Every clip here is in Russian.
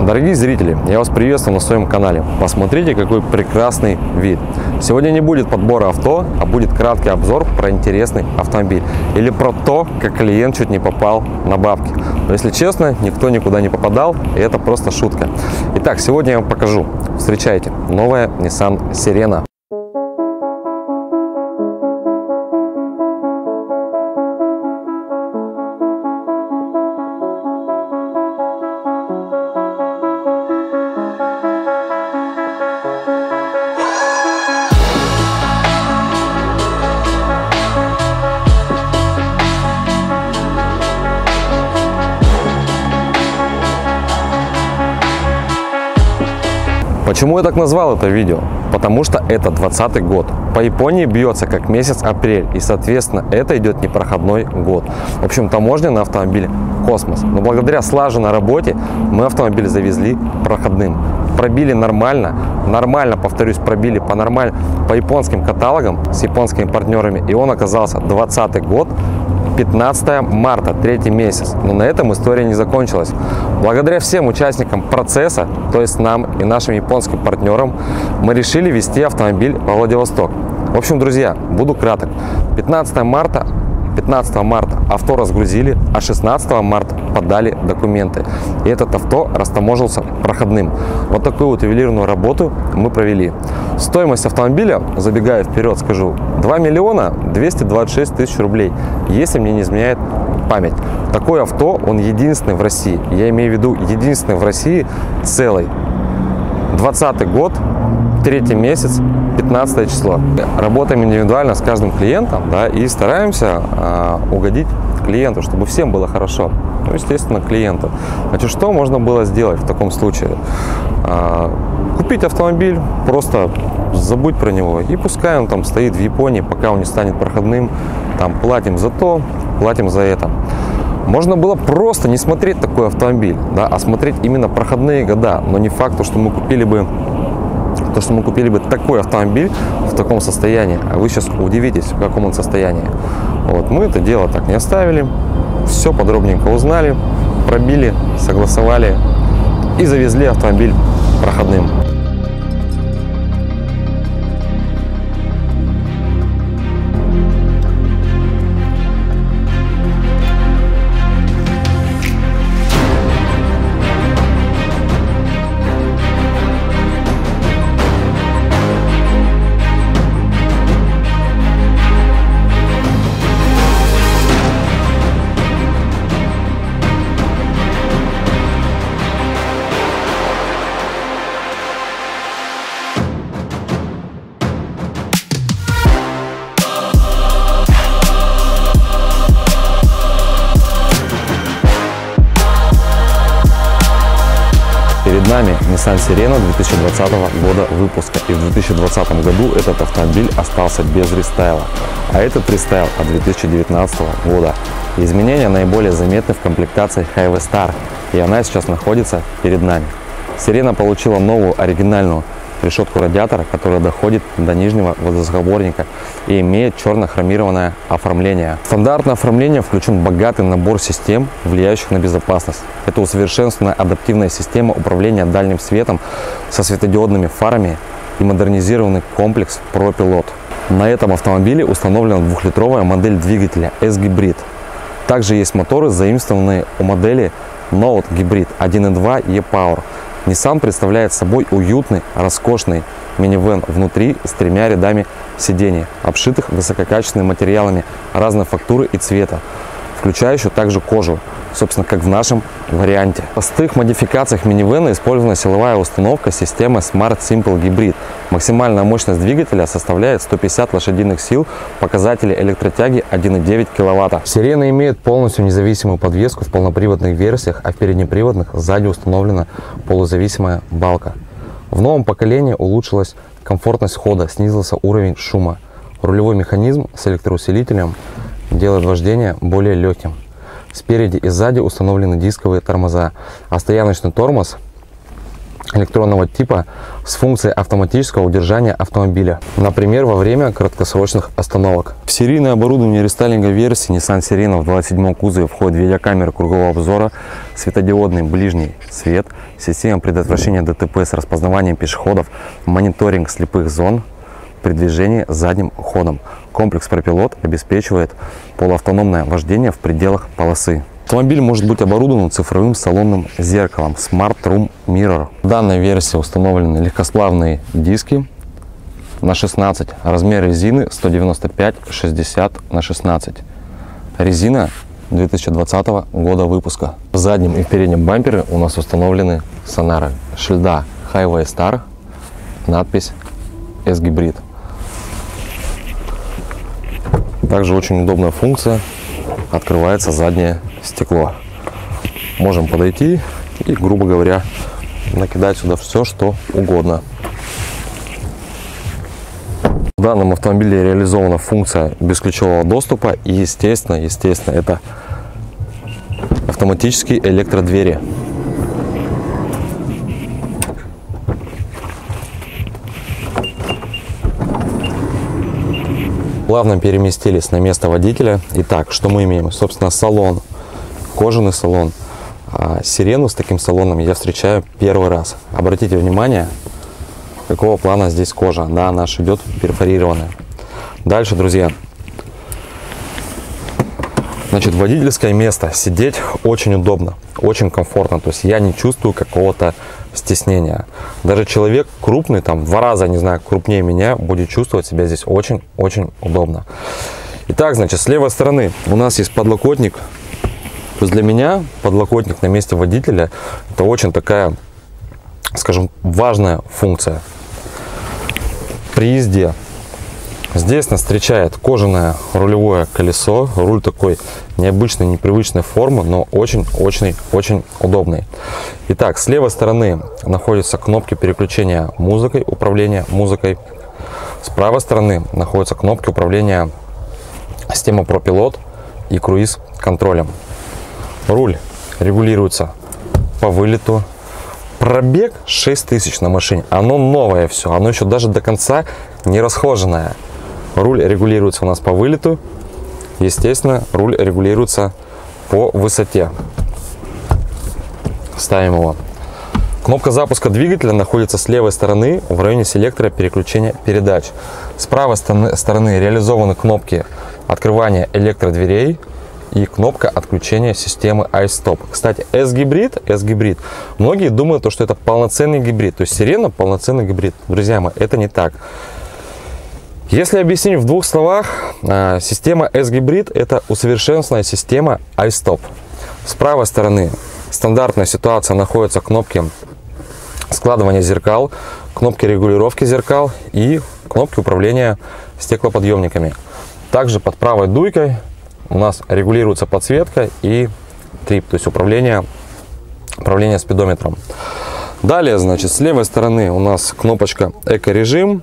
Дорогие зрители, я вас приветствую на своем канале. Посмотрите, какой прекрасный вид. Сегодня не будет подбора авто, а будет краткий обзор про интересный автомобиль. Или про то, как клиент чуть не попал на бабки. Но если честно, никто никуда не попадал, и это просто шутка. Итак, сегодня я вам покажу. Встречайте, новая Nissan Sirena. Почему я так назвал это видео? Потому что это 2020 год. По Японии бьется как месяц апрель, и соответственно это идет непроходной год. В общем, таможня на автомобиль космос. Но благодаря слаженной работе мы автомобиль завезли проходным. Пробили нормально, повторюсь, пробили по японским каталогам с японскими партнерами, и он оказался 2020 год. 15 марта, третий месяц. Но на этом история не закончилась. Благодаря всем участникам процесса, то есть нам и нашим японским партнерам, мы решили везти автомобиль во Владивосток. В общем, друзья, буду краток. 15 марта авто разгрузили, а 16 марта подали документы. И этот авто растаможился проходным. Вот такую вот ювелирную работу мы провели. Стоимость автомобиля, забегая вперед, скажу, 2 миллиона 226 тысяч рублей, если мне не изменяет память. Такое авто, он единственный в России. Я имею в виду единственный в России целый. 2020 год, третий месяц, 15 число. Работаем индивидуально с каждым клиентом, да, и стараемся угодить клиенту, чтобы всем было хорошо. Ну, естественно, клиенту. Значит, что можно было сделать в таком случае? Купить автомобиль, просто забудь про него, и пускай он там стоит в Японии, пока он не станет проходным, там платим за то, платим за это. Можно было просто не смотреть такой автомобиль, да, а смотреть именно проходные года, но не факт, что мы купили бы такой автомобиль в таком состоянии, а вы сейчас удивитесь, в каком он состоянии. Вот, мы это дело так не оставили, все подробненько узнали, пробили, согласовали и завезли автомобиль проходным. Перед нами Nissan Sirena 2020 года выпуска, и в 2020 году этот автомобиль остался без рестайла, а этот рестайл от 2019 года. Изменения наиболее заметны в комплектации Highway Star, и она сейчас находится перед нами. Sirena получила новую оригинальную решетку радиатора, которая доходит до нижнего водосборника и имеет черно-хромированное оформление. В стандартное оформление включен богатый набор систем, влияющих на безопасность. Это усовершенствованная адаптивная система управления дальним светом со светодиодными фарами и модернизированный комплекс ProPilot. На этом автомобиле установлена 2-литровая модель двигателя S-Hybrid. Также есть моторы, заимствованные у модели Note Hybrid 1.2 E-Power. Nissan представляет собой уютный, роскошный минивэн внутри с 3 рядами сидений, обшитых высококачественными материалами разной фактуры и цвета, включающую также кожу, собственно, как в нашем варианте. В простых модификациях минивэна использована силовая установка системы Smart Simple Hybrid. Максимальная мощность двигателя составляет 150 лошадиных сил, показатели электротяги 1,9 кВт. Sirena имеет полностью независимую подвеску в полноприводных версиях, а в переднеприводных сзади установлена полузависимая балка. В новом поколении улучшилась комфортность хода, снизился уровень шума. Рулевой механизм с электроусилителем делает вождение более легким. Спереди и сзади установлены дисковые тормоза, а стояночный тормоз электронного типа с функцией автоматического удержания автомобиля, например, во время краткосрочных остановок. В серийное оборудование рестайлинга версии Nissan Serena в 27 кузове входит видеокамера кругового обзора, светодиодный ближний свет, система предотвращения ДТП с распознаванием пешеходов, мониторинг слепых зон при движении задним ходом. Комплекс пропилот обеспечивает полуавтономное вождение в пределах полосы. Автомобиль может быть оборудован цифровым салонным зеркалом Smart Room Mirror. В данной версии установлены легкосплавные диски на 16, размер резины 195/60/16. Резина 2020 года выпуска. В заднем и в переднем бампере у нас установлены сонары. Шильда Highway Star, надпись S-Hybrid. Также очень удобная функция. Открывается заднее стекло. Можем подойти и, грубо говоря, накидать сюда все, что угодно. В данном автомобиле реализована функция бесключевого доступа и, естественно, это автоматические электродвери. Плавно переместились на место водителя. Итак, что мы имеем? Собственно, салон, кожаный салон. Сирену с таким салоном я встречаю первый раз. Обратите внимание, какого плана здесь кожа. Да, наша идет перфорированная. Дальше, друзья. Значит, водительское место. Сидеть очень удобно, очень комфортно. То есть я не чувствую какого-то стеснения. Даже человек крупный, там, в 2 раза, не знаю, крупнее меня, будет чувствовать себя здесь очень-очень удобно. Итак, значит, с левой стороны у нас есть подлокотник. То есть для меня подлокотник на месте водителя — это очень такая, скажем, важная функция. При езде здесь нас встречает кожаное рулевое колесо. Руль такой необычной, непривычной формы, но очень удобный. Итак, с левой стороны находятся кнопки переключения музыкой, управления музыкой. С правой стороны находятся кнопки управления системой ProPilot и круиз-контролем. Руль регулируется по вылету. Пробег 6000 на машине. Оно новое все, оно еще даже до конца не расхоженное. Руль регулируется у нас по вылету. Естественно, руль регулируется по высоте. Ставим его. Кнопка запуска двигателя находится с левой стороны в районе селектора переключения передач. С правой стороны реализованы кнопки открывания электродверей и кнопка отключения системы iStop. Кстати, S-Hybrid. Многие думают, что это полноценный гибрид. То есть Serena полноценный гибрид. Друзья мои, это не так. Если объяснить в 2 словах, система S-Hybrid — это усовершенствованная система iStop. С правой стороны стандартная ситуация, находятся кнопки складывания зеркал, кнопки регулировки зеркал и кнопки управления стеклоподъемниками. Также под правой дуйкой у нас регулируется подсветка и трип, то есть управление спидометром. Далее, значит, с левой стороны у нас кнопочка эко-режим.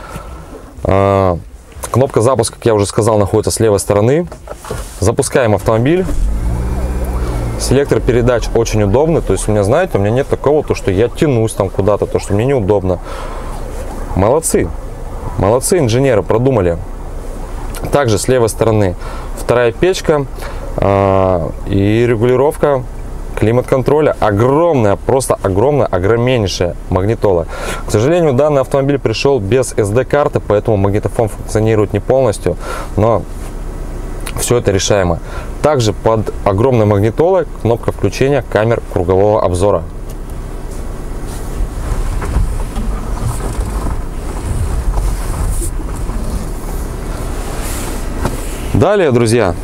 Кнопка запуска, как я уже сказал, находится с левой стороны. Запускаем автомобиль. Селектор передач очень удобный. То есть у меня, знаете, у меня нет такого, то, что я тянусь там куда-то, то, что мне неудобно. Молодцы. Молодцы инженеры, продумали. Также с левой стороны вторая печка и регулировка климат-контроля. Огромная, просто огромнейшая магнитола. К сожалению, данный автомобиль пришел без SD-карты, поэтому магнитофон функционирует не полностью, но все это решаемо. Также под огромной магнитолой кнопка включения камер кругового обзора. Далее, друзья,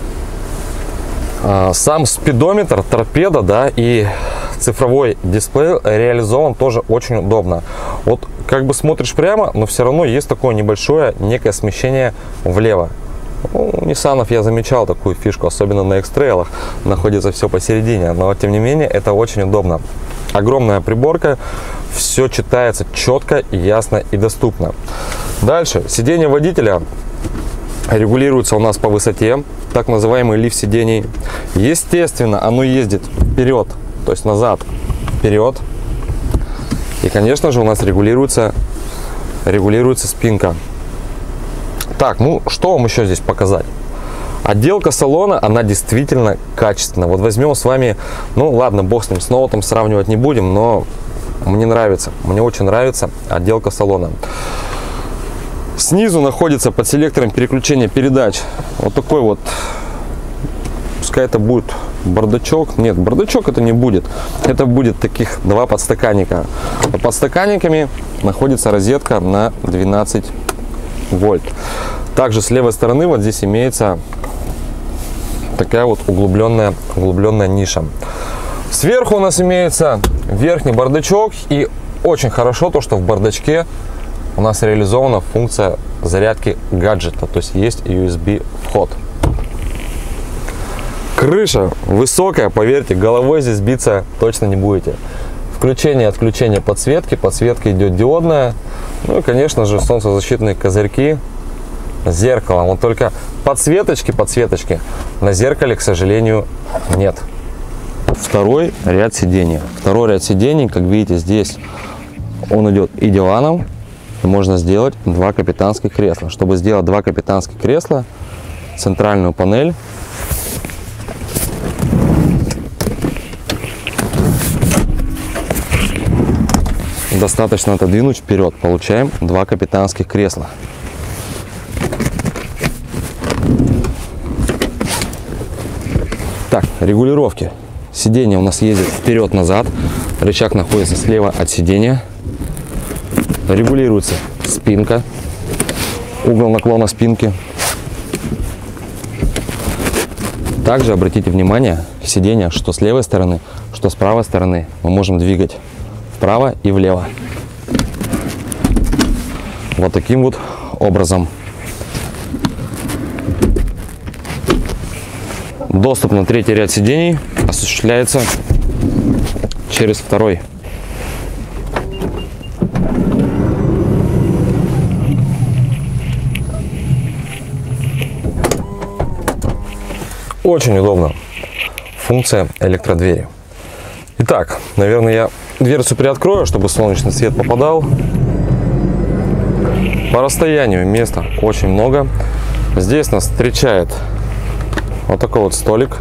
сам спидометр, торпеда, да, и цифровой дисплей реализован тоже очень удобно. Вот как бы смотришь прямо, но все равно есть такое небольшое некое смещение влево. У Ниссанов я замечал такую фишку, особенно на X-Trail'ах, находится все посередине, но тем не менее это очень удобно. Огромная приборка, все читается четко, ясно и доступно. Дальше, сиденье водителя регулируется у нас по высоте, так называемый лифт сидений. Естественно, оно ездит вперед, то есть назад, вперед. И, конечно же, у нас регулируется спинка. Так, ну что вам еще здесь показать? Отделка салона, она действительно качественная. Вот возьмем с вами, ну ладно, бог с ним, с ноутом сравнивать не будем, но мне нравится, мне очень нравится отделка салона. Снизу находится под селектором переключения передач вот такой вот, пускай это будет бардачок, нет, бардачок это не будет, это будет таких два подстаканника. Под подстаканниками находится розетка на 12 вольт. Также с левой стороны вот здесь имеется такая вот углубленная ниша. Сверху у нас имеется верхний бардачок, и очень хорошо то, что в бардачке у нас реализована функция зарядки гаджета, то есть есть USB вход. Крыша высокая, поверьте, головой здесь биться точно не будете. Включение и отключение подсветки, подсветка идет диодная, ну и конечно же солнцезащитные козырьки, зеркало. Вот только подсветочки на зеркале, к сожалению, нет. Второй ряд сидений. Второй ряд сидений, как видите, здесь он идет и диваном, и можно сделать два капитанских кресла. Чтобы сделать два капитанских кресла, центральную панель достаточно отодвинуть вперед, получаем два капитанских кресла. Так, регулировки. Сиденье у нас ездит вперед-назад, рычаг находится слева от сидения, регулируется спинка, угол наклона спинки. Также обратите внимание, сиденье, что с левой стороны, что с правой стороны мы можем двигать вправо и влево. Вот таким вот образом. Доступ на третий ряд сидений осуществляется через второй. Очень удобно. Функция электродвери. Итак, наверное, я дверцу приоткрою, чтобы солнечный свет попадал. По расстоянию места очень много. Здесь нас встречает вот такой вот столик.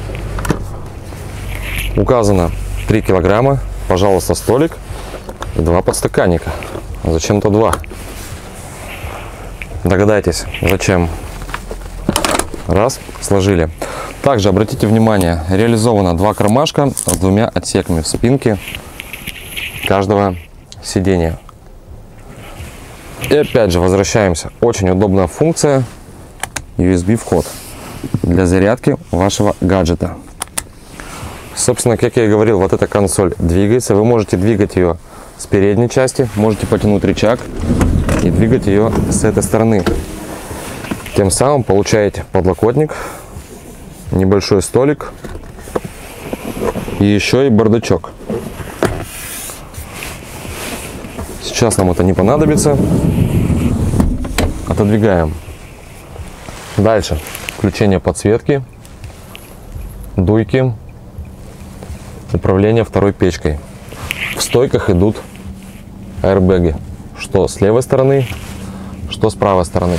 Указано 3 килограмма. Пожалуйста, столик и 2 подстаканника. Зачем-то 2. Догадайтесь, зачем. Раз, сложили. Также обратите внимание, реализовано 2 кармашка с 2 отсеками в спинке каждого сидения. И опять же возвращаемся. Очень удобная функция USB вход для зарядки вашего гаджета. Собственно, как я и говорил, вот эта консоль двигается. Вы можете двигать ее с передней части, можете потянуть рычаг и двигать ее с этой стороны. Тем самым получаете подлокотник, небольшой столик и еще и бардачок. Сейчас нам это не понадобится. Отодвигаем. Дальше. Включение подсветки, дуйки, управление второй печкой. В стойках идут аэрбэги, что с левой стороны, что с правой стороны.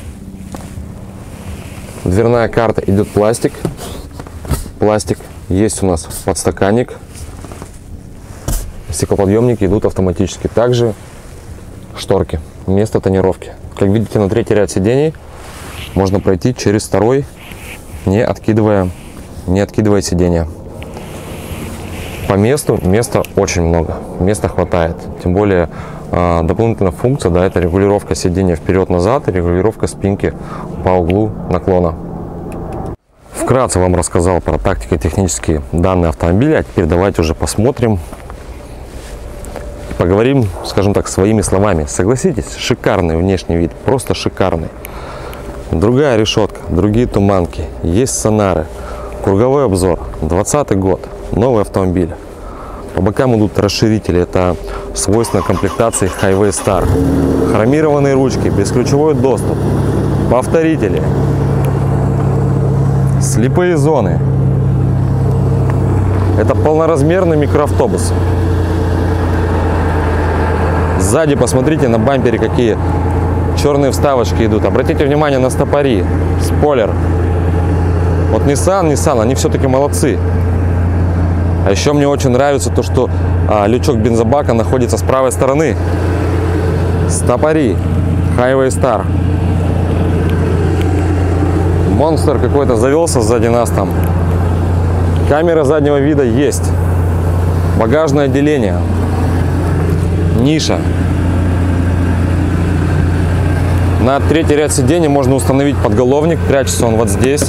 Дверная карта идет пластик. Пластик. Есть у нас подстаканник. Стеклоподъемники идут автоматически. Также шторки. Место тонировки. Как видите, на третий ряд сидений можно пройти через второй, не откидывая сиденье. По месту места очень много. Места хватает. Тем более дополнительная функция, да, это регулировка сидения вперед-назад и регулировка спинки по углу наклона. Вкратце вам рассказал про тактико-технические данные автомобиля. А теперь давайте уже посмотрим. Поговорим, скажем так, своими словами. Согласитесь, шикарный внешний вид, просто шикарный. Другая решетка, другие туманки, есть сонары, круговой обзор, 2020 год, новый автомобиль. По бокам идут расширители, это свойственно комплектации Highway Star. Хромированные ручки, бесключевой доступ, повторители, слепые зоны. Это полноразмерный микроавтобус. Сзади посмотрите на бампере, какие черные вставочки идут. Обратите внимание на стопори, спойлер. Вот Nissan, они все-таки молодцы. А еще мне очень нравится то, что лючок бензобака находится с правой стороны. Стопори, Highway Star. Монстр какой-то завелся сзади нас там. Камера заднего вида есть. Багажное отделение. Ниша. На третий ряд сидений можно установить подголовник. Прячется он вот здесь.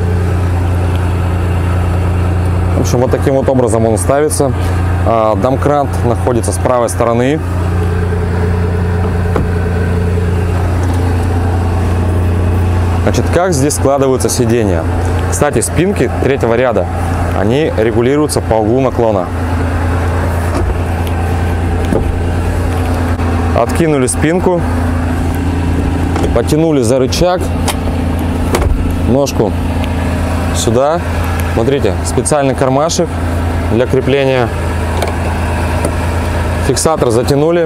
В общем, вот таким вот образом он ставится. Домкрат находится с правой стороны. Значит, как здесь складываются сиденья? Кстати, спинки третьего ряда, они регулируются по углу наклона. Откинули спинку, потянули за рычаг, ножку сюда. Смотрите, специальный кармашек для крепления. Фиксатор затянули.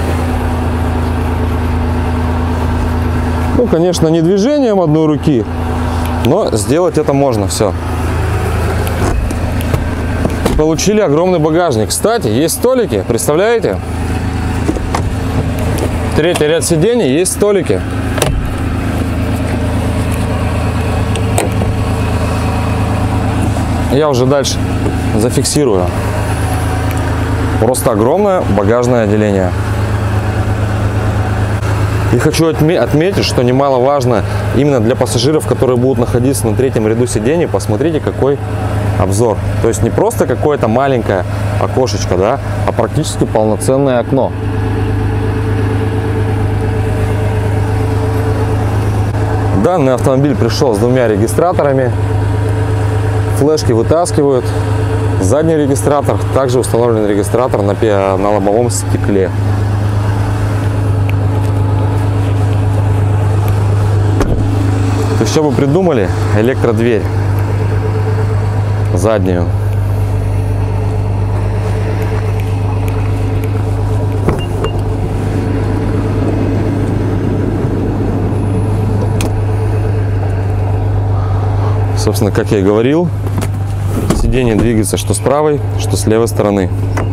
Ну, конечно, не движением одной руки, но сделать это можно. Все. Получили огромный багажник. Кстати, есть столики, представляете? Третий ряд сидений, есть столики. Я уже дальше зафиксирую. Просто огромное багажное отделение. И хочу отметить, что немаловажно именно для пассажиров, которые будут находиться на третьем ряду сидений, посмотрите, какой обзор. То есть не просто какое-то маленькое окошечко, да, а практически полноценное окно. Данный автомобиль пришел с двумя регистраторами. Флешки вытаскивают. Задний регистратор. Также установлен регистратор на лобовом стекле. То есть, что вы придумали? Электродверь заднюю. Собственно, как я и говорил, сиденье двигается что с правой, что с левой стороны.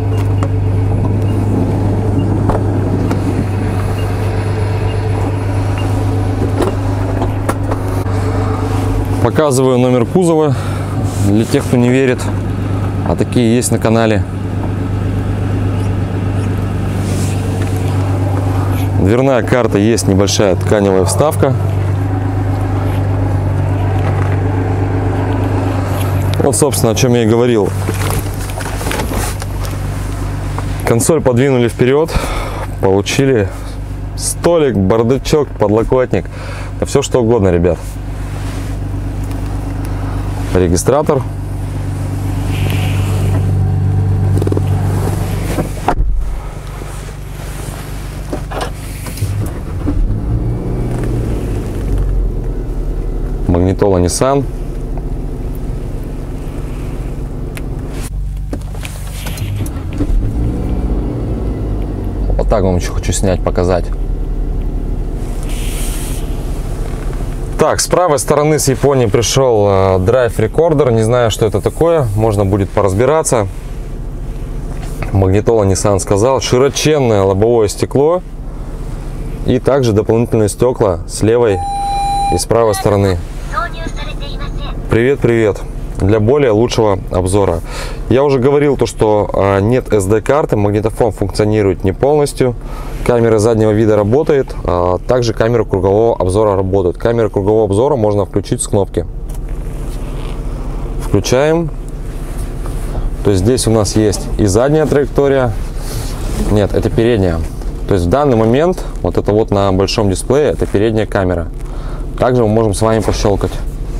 Показываю номер кузова для тех, кто не верит, а такие есть на канале. Дверная карта, есть небольшая тканевая вставка. Вот, собственно, о чем я и говорил. Консоль подвинули вперед, получили столик, бардачок, подлокотник, да все что угодно, ребят. Регистратор. Магнитола Nissan. Вот так вам еще хочу снять, показать. Так, с правой стороны с Японии пришел Drive Recorder. Не знаю, что это такое. Можно будет поразбираться. Магнитола Nissan сказал. Широченное лобовое стекло. И также дополнительные стекла с левой и с правой стороны. Привет, привет. Для более лучшего обзора. Я уже говорил, что нет SD-карты, магнитофон функционирует не полностью. Камера заднего вида работает, также камера кругового обзора работает. Камеру кругового обзора можно включить с кнопки. Включаем. То есть здесь у нас есть и задняя траектория. Нет, это передняя. То есть в данный момент, вот это вот на большом дисплее, это передняя камера. Также мы можем с вами пощелкать.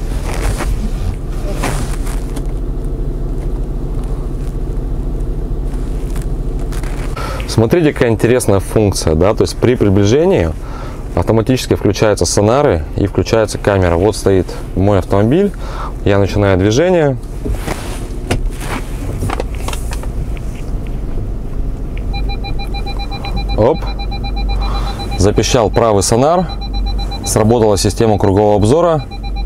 Смотрите, какая интересная функция, да, то есть при приближении автоматически включаются сонары и включается камера. Вот стоит мой автомобиль, я начинаю движение. Оп. Запищал правый сонар. Сработала система кругового обзора.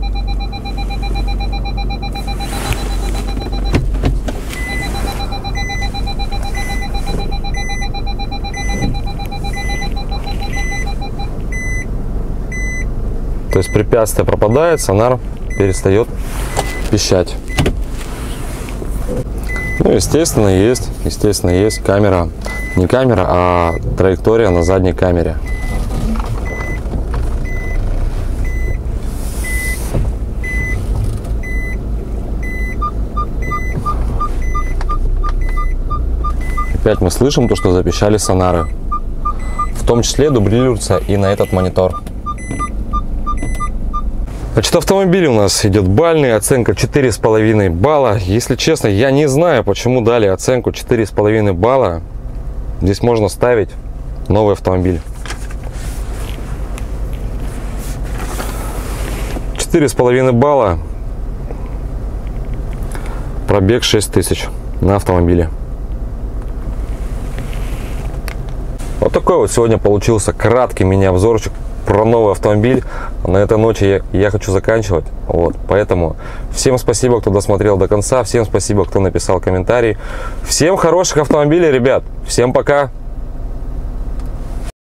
То есть препятствие пропадает, сонар перестает пищать. Ну, естественно, есть камера, не камера, а траектория на задней камере. Опять мы слышим то, что запищали сонары. В том числе дублируется и на этот монитор. Значит, автомобиль у нас идет бальный, оценка 4,5 балла. Если честно, я не знаю, почему дали оценку 4,5 балла. Здесь можно ставить новый автомобиль. 4,5 балла. Пробег 6000 на автомобиле. Вот такой вот сегодня получился краткий мини-обзорчик про новый автомобиль. На этой ноте я хочу заканчивать. Вот, поэтому всем спасибо, кто досмотрел до конца. Всем спасибо, кто написал комментарий. Всем хороших автомобилей, ребят. Всем пока.